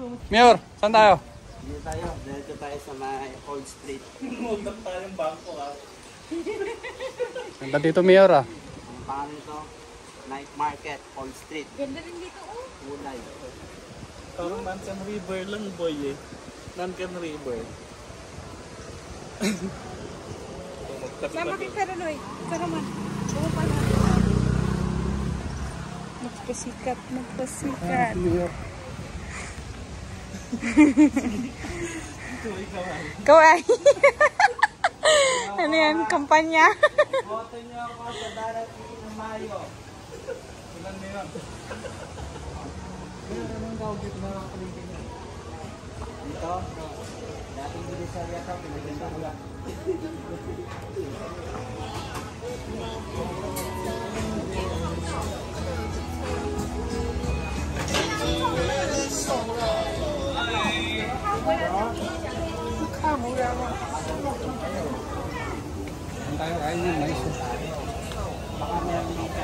Mayor, saan tayo? Dito tayo. Dito tayo sa may Old Street. Huwag na tayong bangko ha. Ganda dito, Mayor ah. Ang pangalan nito, Night Market, Old Street. Ganda rin dito oh. Ulay. Parang Nancan River lang boy eh. Nancan River. Sama kay Karanoy. Tara man. Oo pala. Magpasikat, magpasikat. Kawai. Ano yan? Kampanya? Boto niyo ako sa darating ng Mayo. Ilan na yun? Anong tawag dito na kalimpitin niya? Dito? Dating Divisoria ka, pinaganda ko lang. Saan tayo kain yun? Mais. Baka meron dito.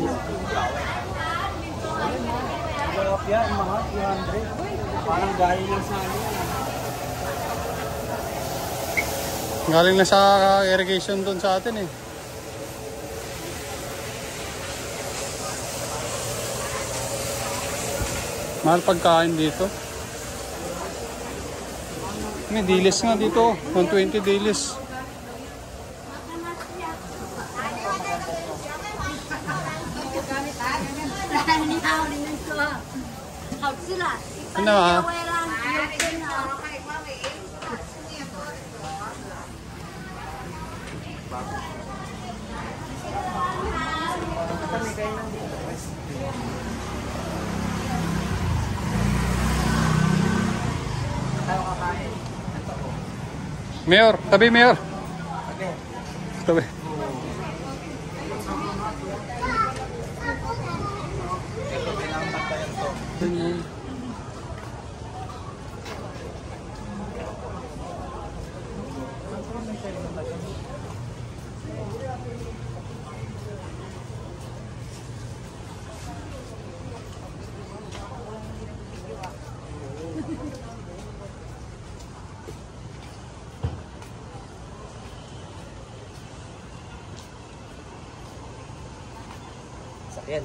Galap yan, mga 200. Parang galing lang sa ano. Galing na sa irrigation doon sa atin eh. Mahal pagkain dito. May dilis nga dito. 120 dilis. Ano ah? Mayor, tabi Mayor. Tabi. Yan.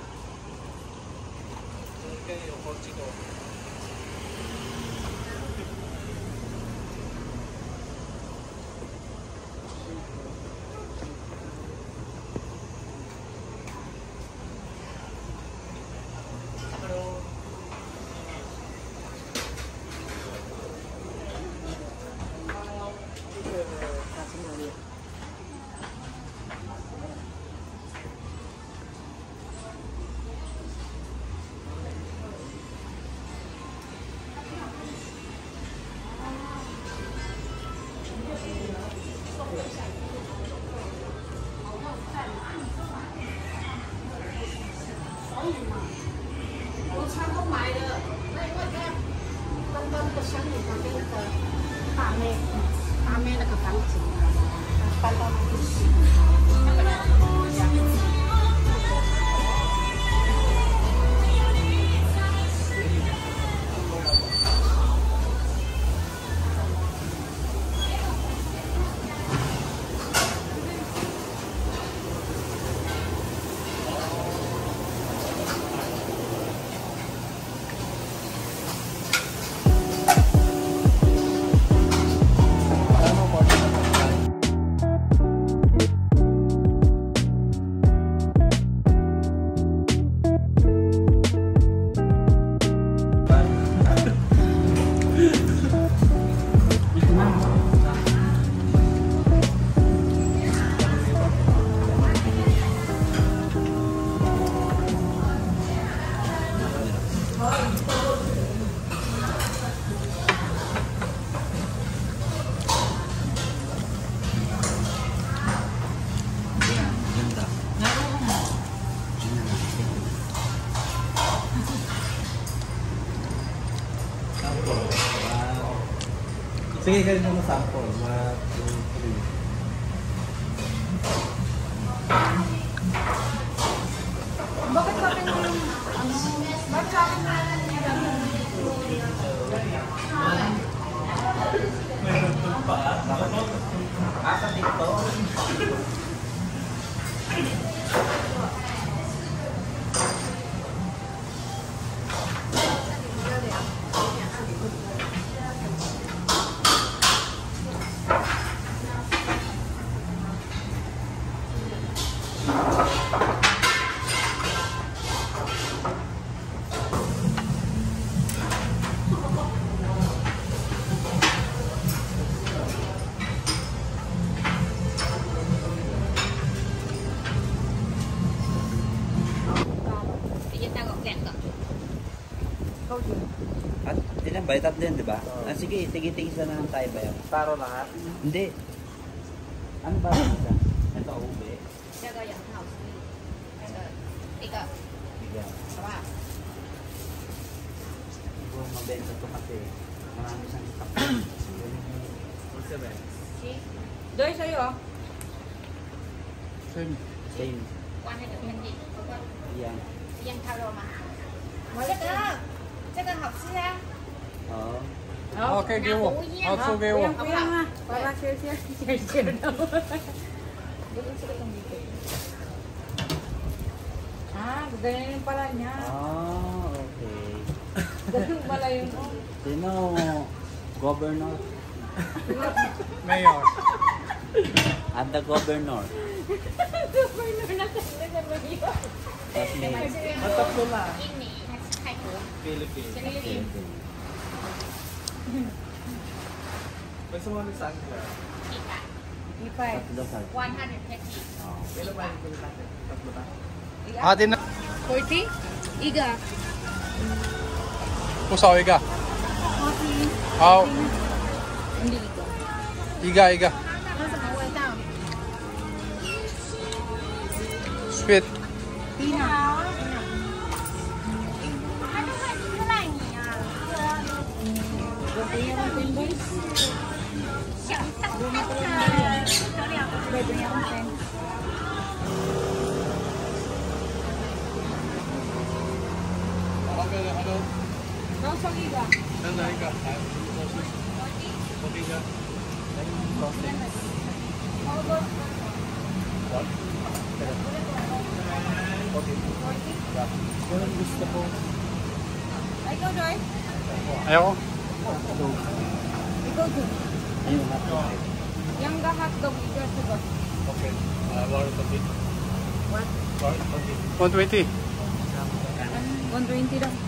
Sige, ganun mo sample. 1, 2, 3. Bakit sa akin yung ano? Bakit sa akin na to. At ilan ba? Tatlo yan, di ba? Ah, sige, tigi-tigisa na lang tayo ba yan? Taro lahat. Hindi. Ano ba isa? Ito, ube. 这个有很好吃，那个一个 Bigyan. 好不好？ Siguro mabenta to kasi marami siyang itak. What's the best? 七 Doy sa'yo ah. Same. Same. 关那个天地， Yan. 一样烤肉吗？这个好吃啊， Oo. Okay, give mo. Also, give mo. Kuya nga. Para share. Share daw. Ah, ganyan pala niya. Ah, okay. Ganun pala yun. Sino? Governor? Mayor. At the governor. At me. Matatlo na. 印尼还是泰国？ Philippines. 菲律宾。 May sumali saan ka? 一百 Ipay. Tatlo sa. 150。 Oh. Kailan ba yung bilis natin? Tatlo na. Atin na. 40? Iga. Pusaw, iga. Coffee. Aw, Hindi iga. iga, iga. 那什么味道？ Sweet. Pina. 他就会依赖你啊。 Kuya ng pinboys. 想当安的，得了。 Pwede niya ang pen. Nosong iga. Saan iga? Iga. Ganun gusto ko. Ay, ikaw, Joy. Ayoko. Ikaw, Joy. Ayun, hotdog. Yang ga hotdog, iga suga. Okay. Lord Pagit. What? Lord Pagit. 120. 120 lang.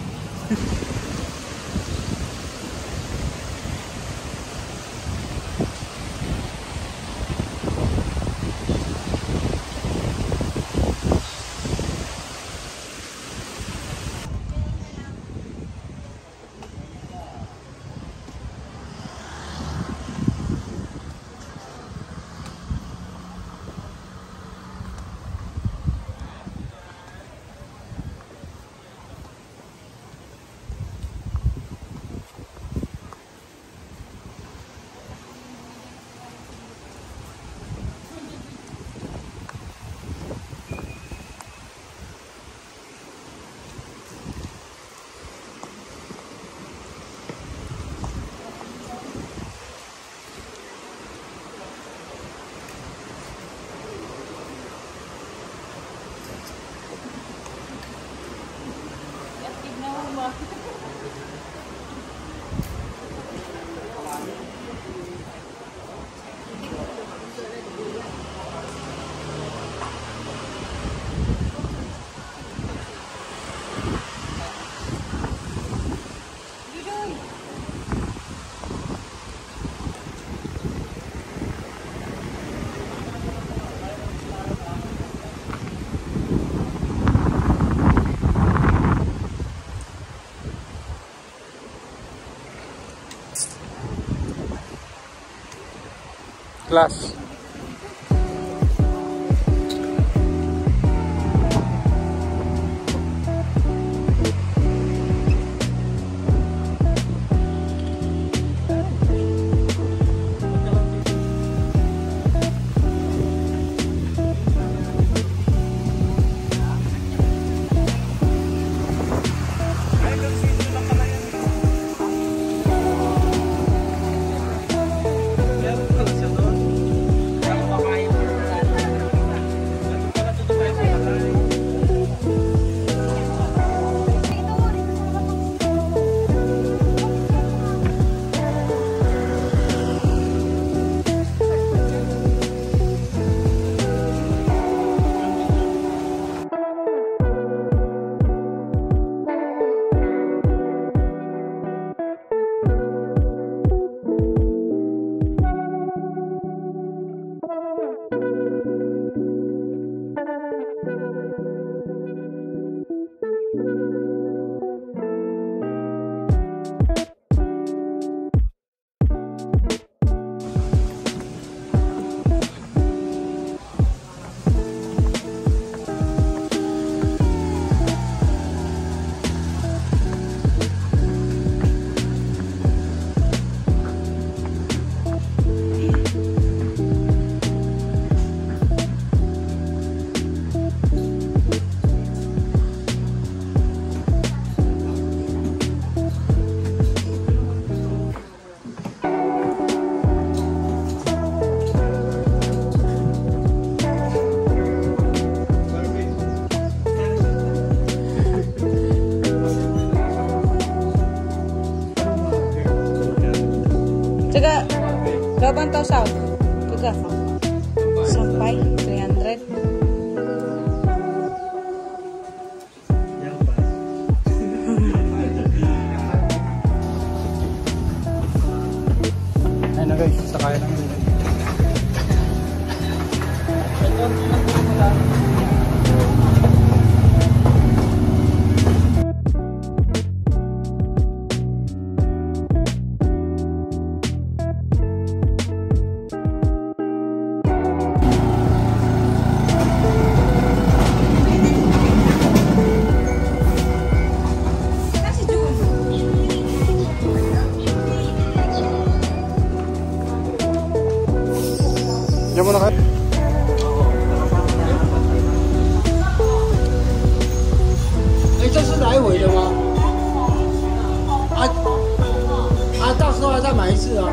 Class. Meron pala siya doon. Diyan muna kayo. 哎，这是来回的吗？到时候还再买一次啊。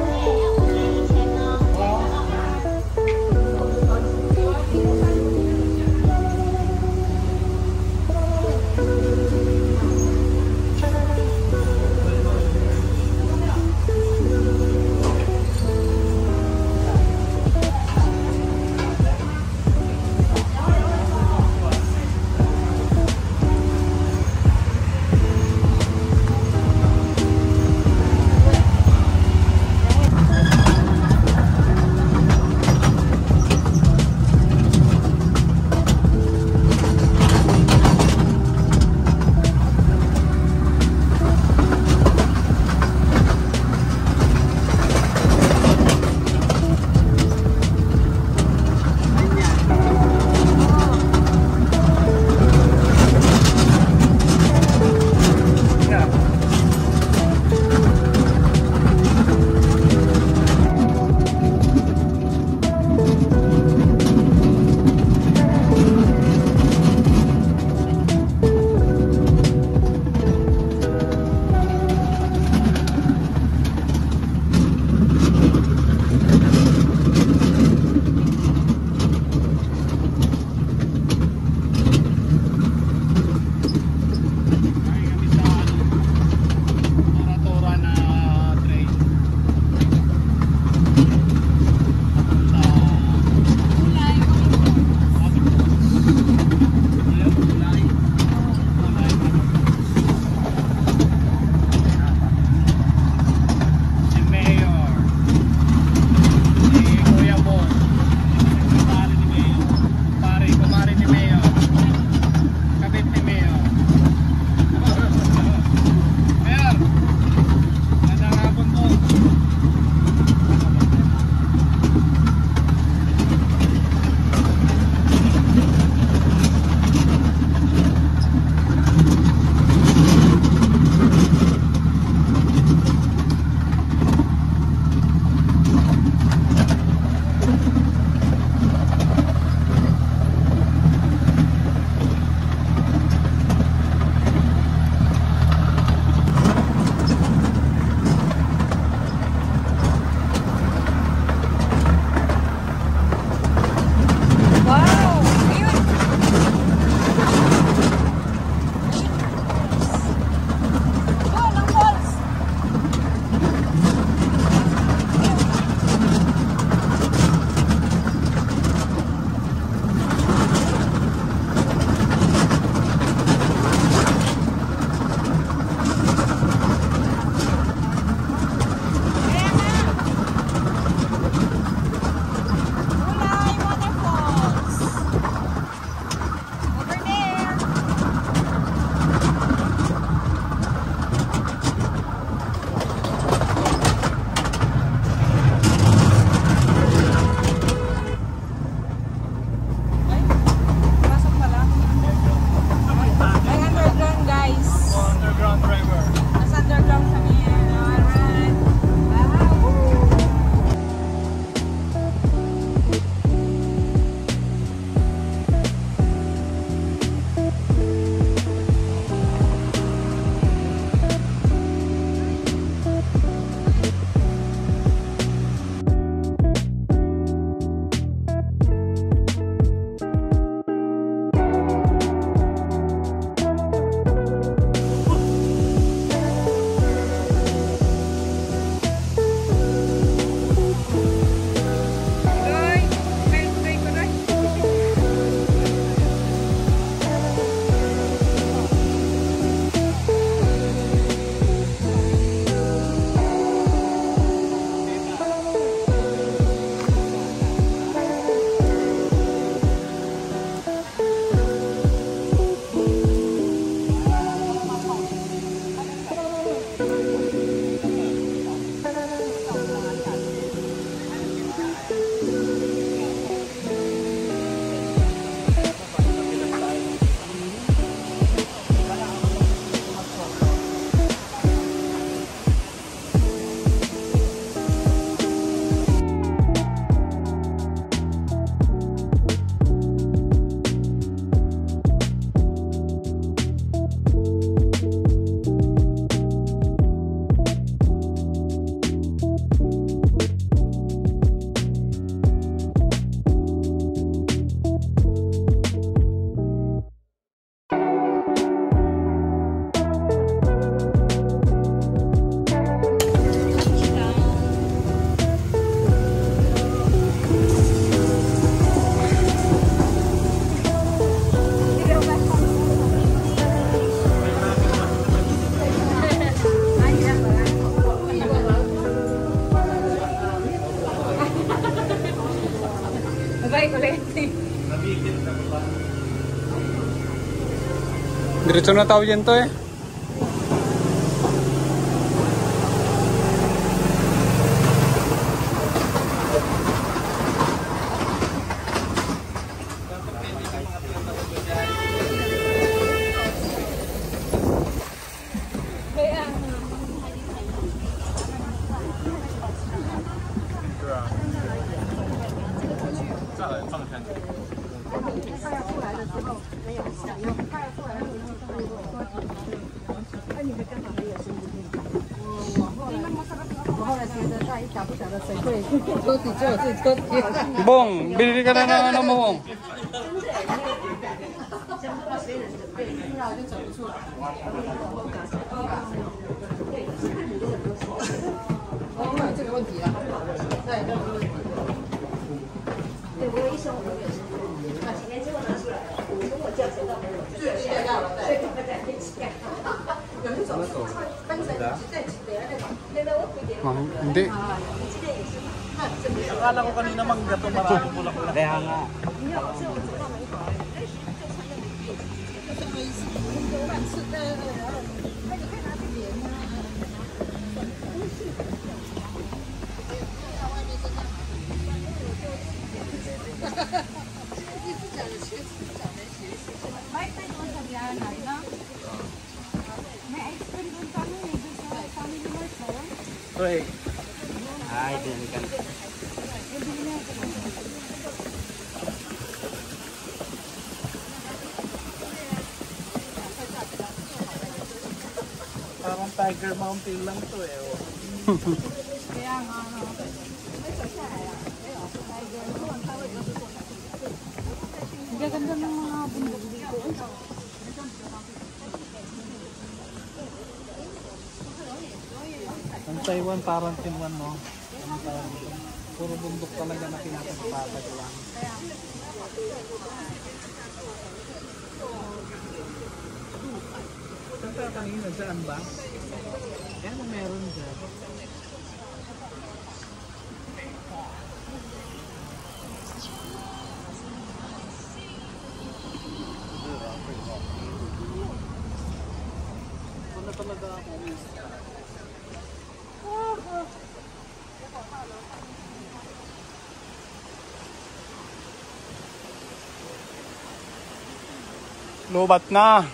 chocolate. Diretso na tao yan to eh. Kaya, Bong, bilili ka na ng ano mo, Bong. Hindi. Akala ko kanina manggato marami pula-pula. Kaya nga. Hoy, Ay, dinalikan. parang Tiger Mountain lang to eh. Oh. kaya nga, ano. Ang gaganda ng mga bundok dito. Ang Taiwan parang Kinwan, no? Puro bundok talaga na pinapagpapag lang. Saan tayo kanina? Saan ba? Ano meron dyan? Ano talaga ako? Lubat na.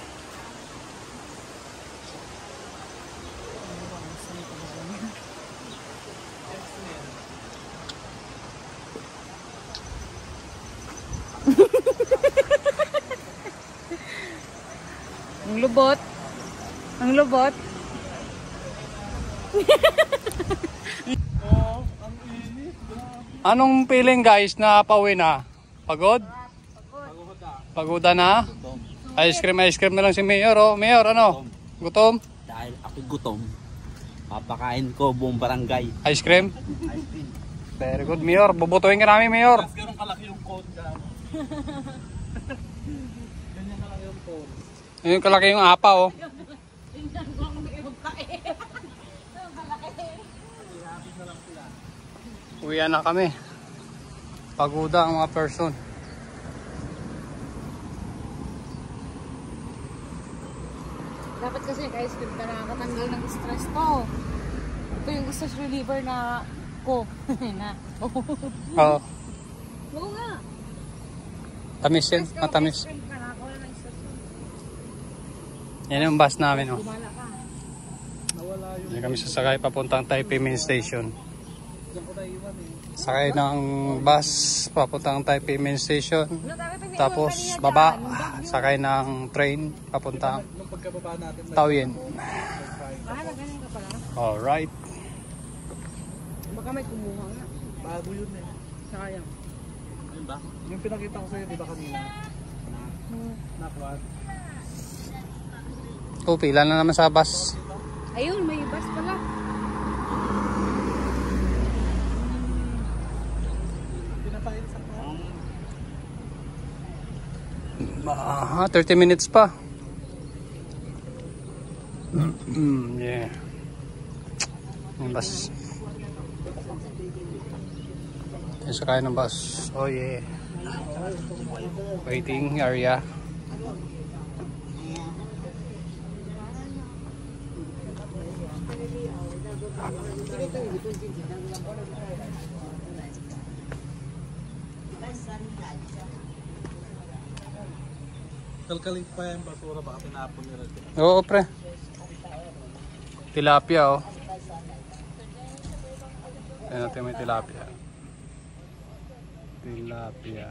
Ang lubot. Ang lubot. Anong feeling guys na pauwi na? Pagod? Pagoda na? Ice cream na lang si Mayor, oh. Mayor, ano? Gutom? Dahil ako gutom, papakain ko buong barangay. Ice cream? Very good, Mayor. Bubutuhin ka namin, Mayor. Mas ganun kalaki yung cone dyan. Ganyan kalaki yung cone. Yung kalaki yung apa, oh. Uwian na kami. Pagoda ang mga person. Dapat kasi nag-ice cream ka nakakatanggal ng stress to. Ito yung stress reliever na ko. na. Oo. Oo nga. Tamis yan. Matamis. Ice cream ka nakakawa ng stress. Yan yung bus namin, oh. Gumala ka. Hindi kami sasakay papuntang Taipei Main Station. Sakay ng bus papuntang Taipei Main Station. Tapos baba, sakay ng train papuntang Nung pagkababa natin, Taoyuan. Bahala, ganun ka pala. Alright. Baka may kumuha nga. bago yun eh. Sayang. Ayun ba? Yung pinakita ko sa'yo, di ba kanina? Nakuha. Oh, pila na naman sa bus. Ayun, may bus pala. Pinapait sa ko. 30 minutes pa. Yeah. Yung bus. Yung sakay ng bus. Oh yeah. Waiting area. Kalkalik pa yung basura, baka tinapon nila. Oo, pre. Tilapia, oh. Tignan natin may tilapia. Tilapia.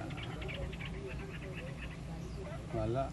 Wala.